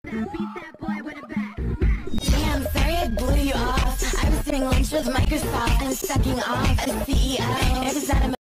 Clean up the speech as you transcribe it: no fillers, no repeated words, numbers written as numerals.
Damn, sorry I blew you off. I was doing lunch with Microsoft and sucking off a CEO. It was out of